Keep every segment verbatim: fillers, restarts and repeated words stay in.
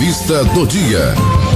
Entrevista do dia.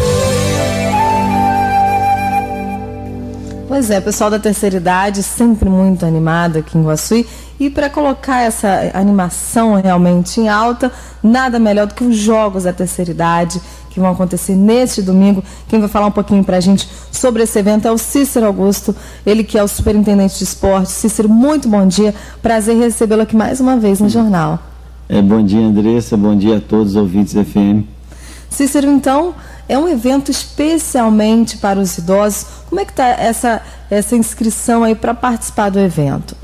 Pois é, pessoal da terceira idade sempre muito animado aqui em Iguaçu, e para colocar essa animação realmente em alta, nada melhor do que os Jogos da Terceira Idade que vão acontecer neste domingo. Quem vai falar um pouquinho para a gente sobre esse evento é o Cícero Augusto, ele que é o superintendente de esporte. Cícero, muito bom dia, prazer recebê-lo aqui mais uma vez no jornal. É, bom dia, Andressa, bom dia a todos os ouvintes da F M. Cícero, então, é um evento especialmente para os idosos. Como é que está essa, essa inscrição aí para participar do evento?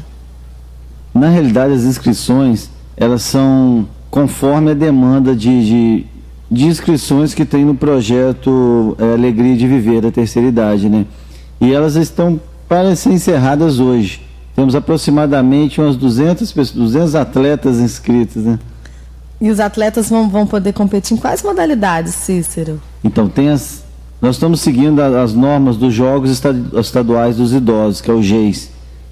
Na realidade, as inscrições, elas são conforme a demanda de, de, de inscrições que tem no projeto é, Alegria de Viver, da terceira idade, né? E elas estão para ser encerradas hoje. Temos aproximadamente umas duzentas, duzentos atletas inscritos, né? E os atletas vão, vão poder competir em quais modalidades, Cícero? Então, tem as, nós estamos seguindo as normas dos Jogos Estaduais dos Idosos, que é o G E I S.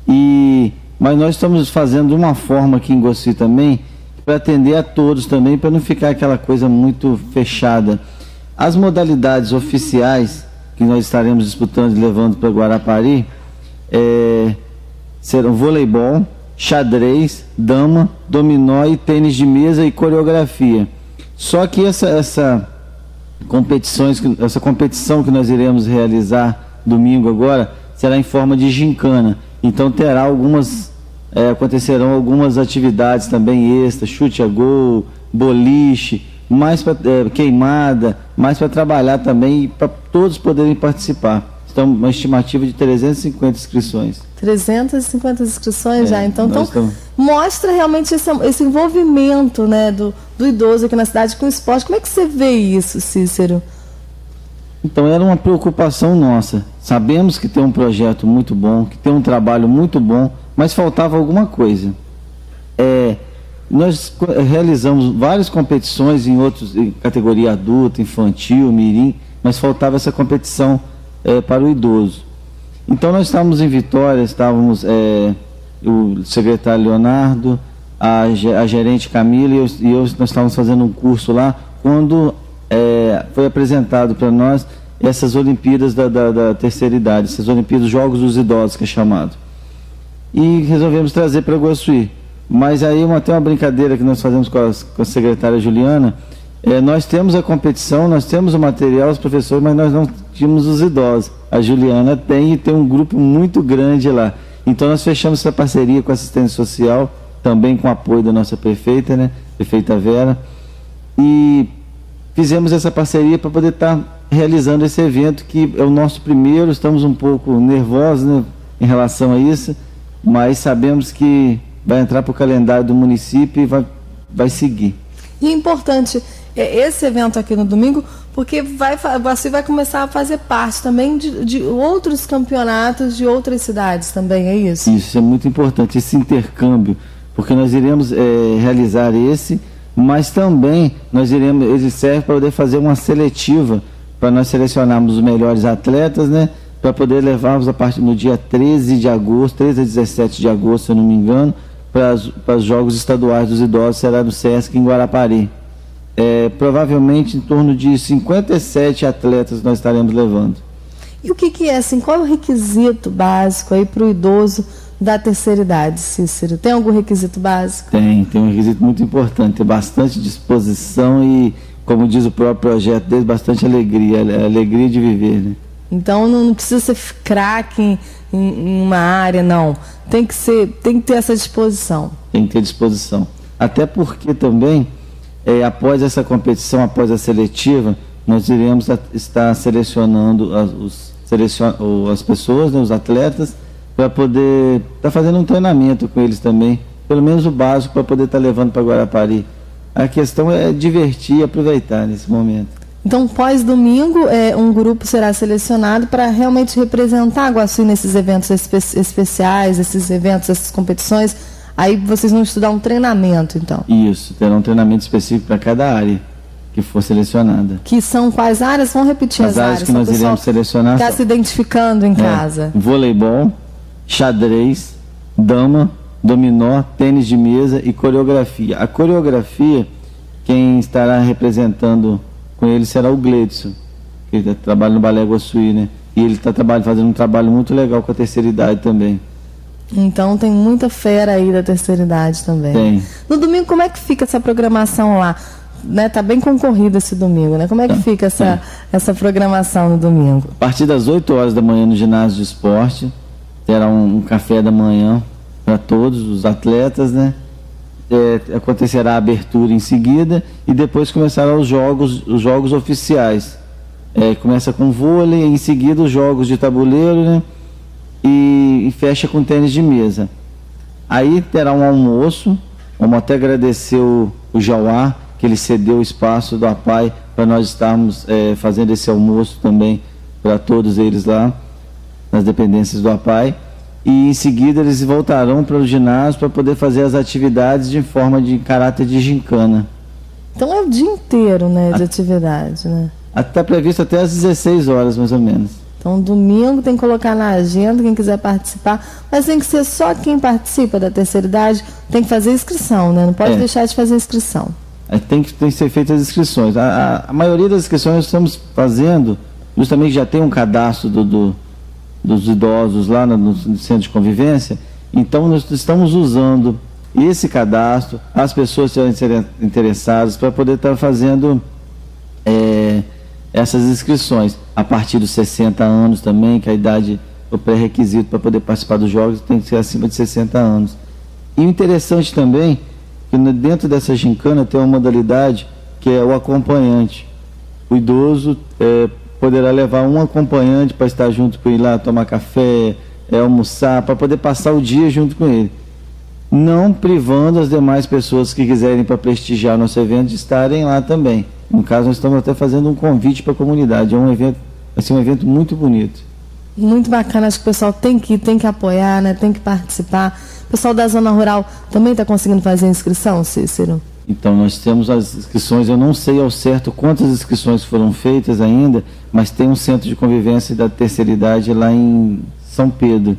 E, mas nós estamos fazendo de uma forma aqui em Iguaçu também, para atender a todos também, para não ficar aquela coisa muito fechada. As modalidades oficiais que nós estaremos disputando e levando para Guarapari é, serão voleibol, xadrez, dama, dominó e tênis de mesa e coreografia. Só que essa, essa, competições, essa competição que nós iremos realizar domingo agora será em forma de gincana. Então terá algumas, é, acontecerão algumas atividades também extras, chute a gol, boliche, mais para é, queimada, mais para trabalhar também e para todos poderem participar. Então, uma estimativa de trezentas e cinquenta inscrições. trezentas e cinquenta inscrições é, já, então, então estamos... mostra realmente esse, esse envolvimento, né, do, do idoso aqui na cidade com o esporte. Como é que você vê isso, Cícero? Então, era uma preocupação nossa. Sabemos que tem um projeto muito bom, que tem um trabalho muito bom, mas faltava alguma coisa. É, nós realizamos várias competições em outros, em categoria adulta, infantil, mirim, mas faltava essa competição é, para o idoso. Então nós estávamos em Vitória, estávamos é, o secretário Leonardo, a, a gerente Camila e eu, e eu nós estávamos fazendo um curso lá quando é, foi apresentado para nós essas Olimpíadas da, da, da terceira idade, essas Olimpíadas Jogos dos Idosos, que é chamado. E resolvemos trazer para Iguaçu. Mas aí uma, tem uma brincadeira que nós fazemos com a, com a secretária Juliana. É, nós temos a competição, nós temos o material, os professores, mas nós não tínhamos os idosos. A Juliana tem e tem um grupo muito grande lá. Então nós fechamos essa parceria com a assistência social, também com o apoio da nossa prefeita, né, prefeita Vera, e fizemos essa parceria para poder estar realizando esse evento, que é o nosso primeiro. Estamos um pouco nervosos, né, em relação a isso, mas sabemos que vai entrar para o calendário do município e vai, vai seguir. E é importante esse evento aqui no domingo, porque vai, você vai começar a fazer parte também de, de outros campeonatos de outras cidades também, é isso? Isso é muito importante, esse intercâmbio, porque nós iremos é, realizar esse, mas também nós iremos, ele serve para poder fazer uma seletiva, para nós selecionarmos os melhores atletas, né, para poder levarmos a partir no dia treze de agosto, treze a dezessete de agosto, se eu não me engano, para, as, para os Jogos Estaduais dos Idosos, será no Sesc em Guarapari. É, provavelmente em torno de cinquenta e sete atletas nós estaremos levando. E o que, que é assim, qual é o requisito básico aí para o idoso da terceira idade, Cícero? Tem algum requisito básico? Tem, tem um requisito muito importante, ter bastante disposição e, como diz o próprio projeto dele, bastante alegria, a alegria de viver, né? Então não, não precisa ser craque em, em, em uma área, não. Tem que ser, tem que ter essa disposição. Tem que ter disposição. Até porque também, é, após essa competição, após a seletiva, nós iremos a, estar selecionando as, os, selecion, as pessoas, né, os atletas, para poder estar tá fazendo um treinamento com eles também, pelo menos o básico, para poder estar tá levando para Guarapari. A questão é divertir e aproveitar nesse momento. Então, pós-domingo, é, um grupo será selecionado para realmente representar Iguaçu nesses eventos espe especiais, esses eventos, essas competições. Aí vocês vão estudar um treinamento, então? Isso, terá um treinamento específico para cada área que for selecionada. Que são quais áreas? Vamos repetir as, as áreas. As áreas que nós iremos selecionar. Está se identificando em é, casa. Voleibol, xadrez, dama, dominó, tênis de mesa e coreografia. A coreografia, quem estará representando com ele será o Gleidson, que trabalha no Balé Iguaçuí, né? E ele está fazendo um trabalho muito legal com a terceira idade também. Então tem muita fera aí da terceira idade também. Tem. No domingo, como é que fica essa programação lá? Né, tá bem concorrido esse domingo, né? Como é que tá, fica essa, é. essa programação no domingo? A partir das oito horas da manhã no ginásio de esporte, terá um, um café da manhã para todos os atletas, né? É, acontecerá a abertura em seguida e depois começarão os jogos, os jogos oficiais. É, começa com vôlei, em seguida os jogos de tabuleiro, né? E, e fecha com tênis de mesa. Aí terá um almoço. Vamos até agradecer o, o Jauá, que ele cedeu o espaço do APAI para nós estarmos é, fazendo esse almoço também para todos eles lá nas dependências do APAI. E em seguida eles voltarão para o ginásio para poder fazer as atividades de forma de caráter de gincana. Então é o dia inteiro, né, de a, atividade, né? Está previsto até às dezesseis horas, mais ou menos. Então, domingo tem que colocar na agenda quem quiser participar, mas tem que ser só quem participa da terceira idade, tem que fazer inscrição, né? Não pode é. deixar de fazer inscrição. É, tem, que, tem que ser feitas as inscrições. A, a, a maioria das inscrições nós estamos fazendo, justamente já tem um cadastro do, do, dos idosos lá no, no centro de convivência, então nós estamos usando esse cadastro, as pessoas que serem interessadas para poder estar fazendo é, essas inscrições a partir dos sessenta anos também, que a idade, o pré-requisito para poder participar dos jogos tem que ser acima de sessenta anos. E o interessante também que dentro dessa gincana tem uma modalidade que é o acompanhante. O idoso é, poderá levar um acompanhante para estar junto com ele lá, tomar café, é, almoçar, para poder passar o dia junto com ele, não privando as demais pessoas que quiserem para prestigiar o nosso evento de estarem lá também. No caso, nós estamos até fazendo um convite para a comunidade. É um evento, vai ser um evento muito bonito. Muito bacana, acho que o pessoal tem que, tem que apoiar, né? Tem que participar. O pessoal da zona rural também está conseguindo fazer a inscrição, Cícero? Então, nós temos as inscrições, eu não sei ao certo quantas inscrições foram feitas ainda, mas tem um centro de convivência da terceira idade lá em São Pedro.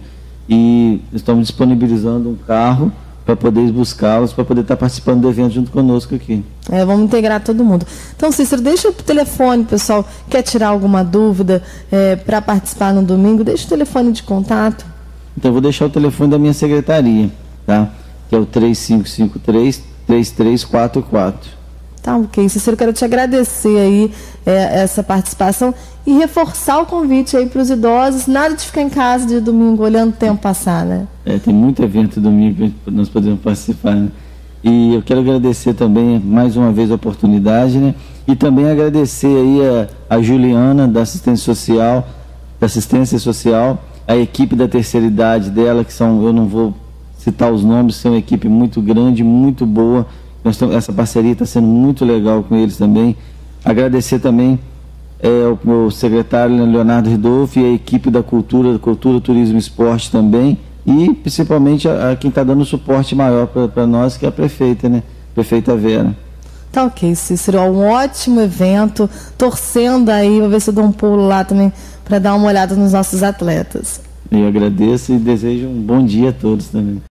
E estamos disponibilizando um carro para poder buscá-los, para poder estar participando do evento junto conosco aqui. É, vamos integrar todo mundo. Então, Cícero, deixa o telefone, pessoal, quer tirar alguma dúvida é, para participar no domingo, deixa o telefone de contato. Então, eu vou deixar o telefone da minha secretaria, tá? Que é o três cinco cinco três, três três quatro quatro. Tá, ok. Cícero, quero te agradecer aí é, essa participação e reforçar o convite aí para os idosos, nada de ficar em casa de domingo olhando o tempo passar, né? É, tem muito evento domingo que nós podemos participar, né? E eu quero agradecer também mais uma vez a oportunidade, né? E também agradecer aí a, a Juliana da assistência social, da assistência social, a equipe da terceira idade dela, que são, eu não vou citar os nomes, são uma equipe muito grande, muito boa. Nós temos, essa parceria está sendo muito legal com eles também. Agradecer também é, o meu secretário Leonardo Ridolfo e a equipe da Cultura, Cultura, Turismo e Esporte também, e principalmente a, a quem está dando suporte maior para nós, que é a prefeita, né? Prefeita Vera. Tá ok, Cícero, um ótimo evento, torcendo aí, vou ver se eu dou um pulo lá também para dar uma olhada nos nossos atletas. Eu agradeço e desejo um bom dia a todos também.